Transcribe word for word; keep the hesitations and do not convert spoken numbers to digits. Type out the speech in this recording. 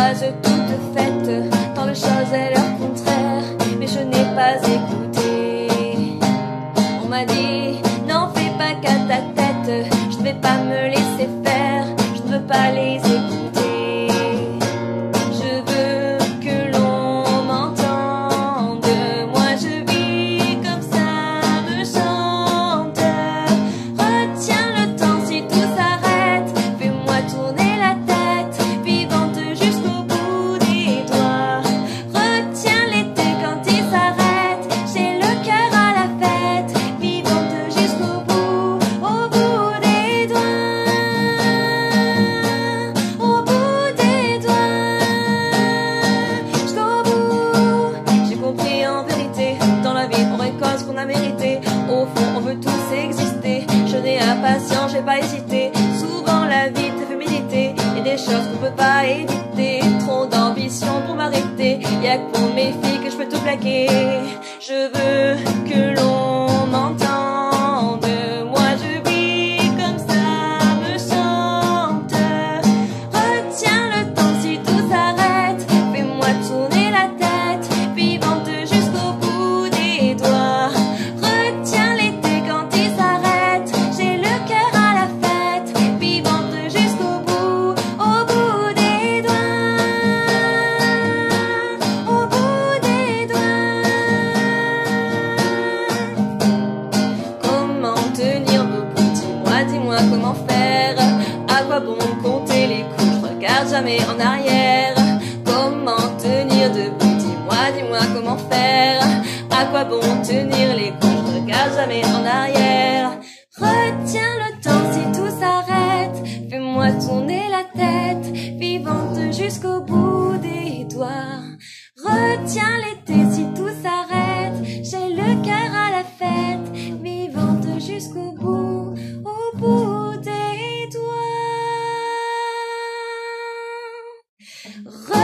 phrases toutes faites, tant de choses et leur contraire, mais je n'ai pas écouté. On m'a dit, n'en fais pas qu'à ta tête, je ne vais pas me laisser faire, je ne veux pas les écouter. Je veux que l'on m'entende, moi je vis comme ça me chante. Retiens le temps si tout s'arrête, fais-moi tourner la tête, vivante jusqu'au bout des doigts. Retiens l'été quand il s'arrête, j'ai le cœur à la fête, vivante jusqu'au bout, au bout des doigts, au bout des doigts, jusqu'au bout. J'ai compris en vérité, dans la vie on récolte ce qu'on a mérité. Au fond on veut tous exister, je n'ai impatience, j'ai pas hésité. Souvent la vie te fait méditer, et des choses qu'on peut pas éviter. Trop d'ambition pour m'arrêter, y'a que pour mes filles que je peux tout plaquer. Je veux que l'on m'entende, moi je vis comme ça me chante. Retiens le temps si tout s'arrête, fais-moi tourner la tête, vivante jusqu'au bout des doigts. Retiens l'été quand il s'arrête, j'ai le cœur à la fête, vivante jusqu'au bout, au bout des doigts, au bout des doigts. Comment tenir debout, dis-moi, dis-moi comment faire. À quoi bon compter les coups, je regarde jamais en arrière. Comment tenir debout, dis-moi, dis-moi comment faire. À quoi bon tenir les coups, je regarde jamais en arrière. Retiens le temps si tout s'arrête, fais-moi tourner la tête, vivante jusqu'au bout des doigts. Retiens l'été si tout s'arrête, j'ai le cœur à la fête, vivante jusqu'au bout, au bout des doigts.